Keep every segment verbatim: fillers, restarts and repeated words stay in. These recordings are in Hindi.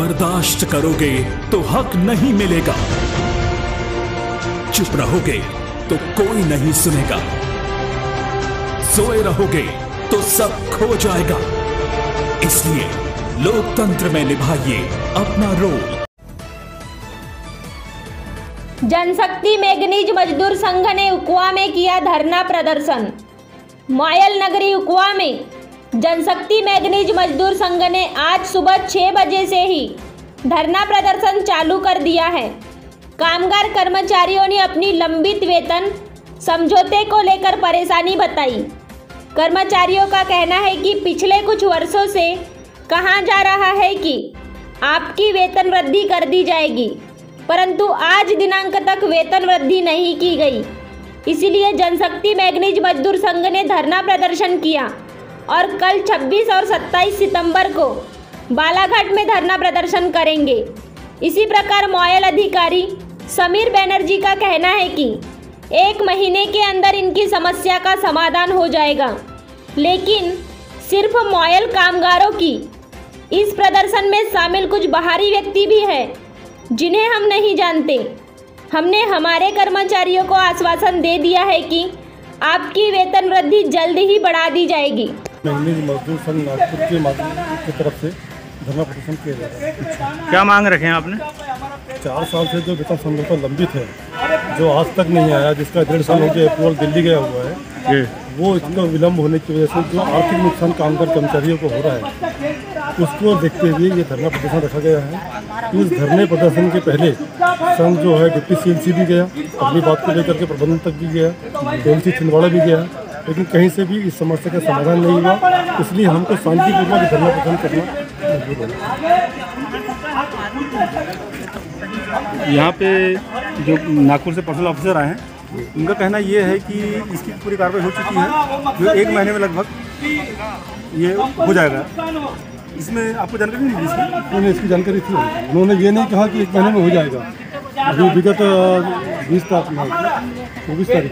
बर्दाश्त करोगे तो हक नहीं मिलेगा, चुप रहोगे तो कोई नहीं सुनेगा, सोए रहोगे तो सब खो जाएगा। इसलिए लोकतंत्र में निभाइए अपना रोल। जनशक्ति मैगनीज मजदूर संघ ने उकुआ में किया धरना प्रदर्शन। मोयल नगरी उकुआ में जनशक्ति मैगनीज मजदूर संघ ने आज सुबह छह बजे से ही धरना प्रदर्शन चालू कर दिया है। कामगार कर्मचारियों ने अपनी लंबित वेतन समझौते को लेकर परेशानी बताई। कर्मचारियों का कहना है कि पिछले कुछ वर्षों से कहा जा रहा है कि आपकी वेतन वृद्धि कर दी जाएगी, परंतु आज दिनांक तक वेतन वृद्धि नहीं की गई। इसीलिए जनशक्ति मैगनीज मजदूर संघ ने धरना प्रदर्शन किया और कल छब्बीस और सत्ताईस सितंबर को बालाघाट में धरना प्रदर्शन करेंगे। इसी प्रकार मोयल अधिकारी समीर बैनर्जी का कहना है कि एक महीने के अंदर इनकी समस्या का समाधान हो जाएगा, लेकिन सिर्फ मोयल कामगारों की इस प्रदर्शन में शामिल कुछ बाहरी व्यक्ति भी हैं जिन्हें हम नहीं जानते। हमने हमारे कर्मचारियों को आश्वासन दे दिया है कि आपकी वेतन वृद्धि जल्द ही बढ़ा दी जाएगी। मैगनीज मजदूर संघ नागपुर के माध्यम की तरफ से धरना प्रदर्शन किया जा रहा है। क्या मांग रखे हैं आपने? चार साल से जो वेतन समझौता लंबित है, जो आज तक नहीं आया, जिसका डेढ़ साल हो गया अप्रूवल दिल्ली गया हुआ है, वो इसका विलम्ब होने की वजह से जो आर्थिक नुकसान कामगार कर्मचारियों को हो रहा है, उसको देखते हुए ये धरना प्रदर्शन रखा गया है। इस धरने प्रदर्शन के पहले संघ जो है डिप्टी सी एल सी भी गया, अपनी बात को लेकर के प्रबंधन तक भी गया, डी एल सी छिंदवाड़ा भी गया, लेकिन कहीं से भी इस समस्या का समाधान नहीं हुआ। इसलिए हमको शांतिपूर्वक धरना प्रदर्शन करना मजबूर है। यहाँ पे जो नागपुर से पर्सनल ऑफिसर आए हैं, उनका कहना ये है कि इसकी पूरी कार्रवाई हो चुकी है, जो एक महीने में लगभग ये हो जाएगा। इसमें आपको जानकारी नहीं दी? उन्होंने इसकी जानकारी थी। उन्होंने ये नहीं कहा कि एक महीने में हो जाएगा। अभी विगत बीस तारीख चौबीस तारीख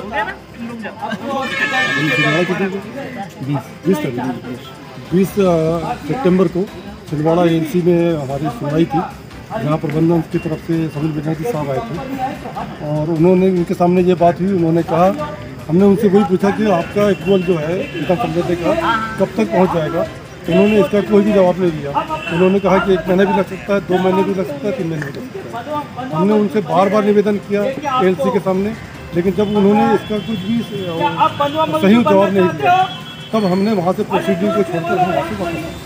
बीस तारीख बीस सितंबर को छिंदवाड़ा ए एल सी में हमारी सुनवाई थी, जहाँ प्रबंधन की तरफ से समीर बैनर्जी साहब आए थे और उन्होंने उनके सामने ये बात हुई। उन्होंने कहा, हमने उनसे वही पूछा कि आपका अप्रूवल जो है इनका समझौते का कब तक पहुँच जाएगा। उन्होंने इसका कोई भी जवाब नहीं दिया। उन्होंने कहा कि एक महीने भी लग सकता है, दो महीने भी लग सकता है, तीन महीने भी लग सकता है। हमने उनसे बार बार निवेदन किया ए एल सी के सामने, लेकिन जब उन्होंने इसका कुछ भी सही जवाब नहीं दिया, तब हमने वहाँ से प्रोसीडिंग को छोड़कर हम वापस वापस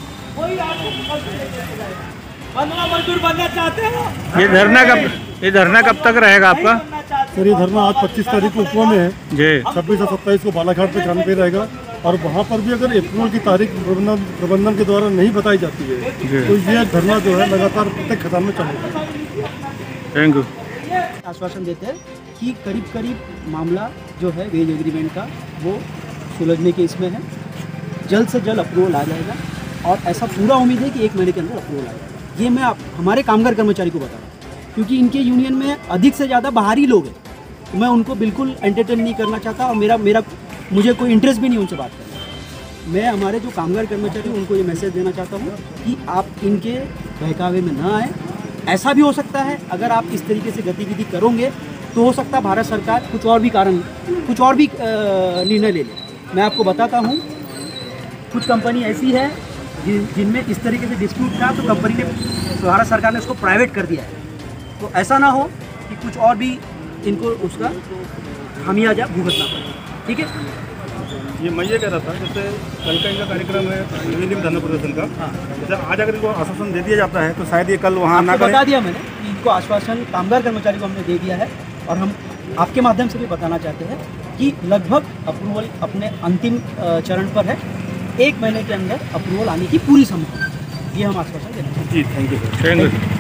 मजदूर बनना चाहते हैं। ये धरना कब ये धरना कब तक रहेगा आपका? सर, ये धरना आज पच्चीस तारीख को उकुआ में है जी, छब्बीस और सत्ताईस को बालाघाट पे जाने पे रहेगा। और वहाँ पर भी अगर अप्रूवल की तारीख प्रबंधन प्रबंधन के द्वारा नहीं बताई जाती है तो ये धरना जो है लगातार प्रत्येक खदान में चलेगा। Thank you. आश्वासन देते हैं कि करीब करीब मामला जो है वेज एग्रीमेंट का वो सुलझने के इसमें है, जल्द से जल्द अप्रूवल आ जाएगा और ऐसा पूरा उम्मीद है कि एक महीने के अंदर अप्रूवल आ जाएगा। ये मैं आप हमारे कामगार कर्मचारी को बता रहा हूँ, क्योंकि इनके यूनियन में अधिक से ज़्यादा बाहरी लोग हैं, तो मैं उनको बिल्कुल एंटरटेन नहीं करना चाहता और मेरा मेरा मुझे कोई इंटरेस्ट भी नहीं उनसे बात करना। मैं हमारे जो कामगार कर्मचारी हैं उनको ये मैसेज देना चाहता हूँ कि आप इनके बहकावे में ना आए। ऐसा भी हो सकता है अगर आप इस तरीके से गतिविधि करोगे तो हो सकता है भारत सरकार कुछ और भी कारण कुछ और भी निर्णय ले ले। मैं आपको बताता हूँ, कुछ कंपनी ऐसी है जिन जिनमें इस तरीके से डिस्प्यूट था तो कंपनी ने, भारत सरकार ने उसको प्राइवेट कर दिया है। तो ऐसा ना हो कि कुछ और भी इनको उसका खामियाजा भुगतना पड़े। ठीक है, ये मैं ये कह रहा था, जैसे कल का इनका कार्यक्रम है नई धरना प्रदर्शन का, जैसे आज अगर इनको आश्वासन दे दिया जाता है तो शायद ये कल वहाँ ना बता दिया मैंने कि इनको आश्वासन कामगार कर्मचारी को हमने दे दिया है और हम आपके माध्यम से भी बताना चाहते हैं कि लगभग अप्रूवल अपने अंतिम चरण पर है। एक महीने के अंदर अप्रूवल आने की पूरी संभावना, ये हम आश्वासन देते हैं। जी, थैंक यू। Thank you.